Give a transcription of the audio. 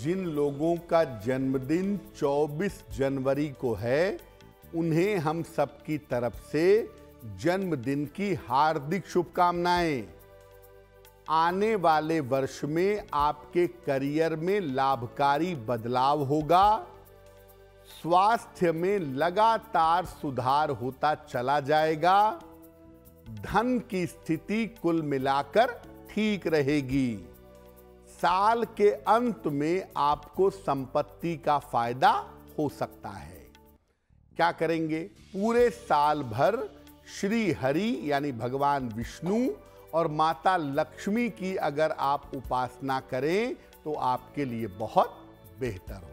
जिन लोगों का जन्मदिन 24 जनवरी को है, उन्हें हम सबकी तरफ से जन्मदिन की हार्दिक शुभकामनाएं। आने वाले वर्ष में आपके करियर में लाभकारी बदलाव होगा। स्वास्थ्य में लगातार सुधार होता चला जाएगा। धन की स्थिति कुल मिलाकर ठीक रहेगी। साल के अंत में आपको संपत्ति का फायदा हो सकता है। क्या करेंगे? पूरे साल भर श्री हरि यानी भगवान विष्णु और माता लक्ष्मी की अगर आप उपासना करें तो आपके लिए बहुत बेहतर हो।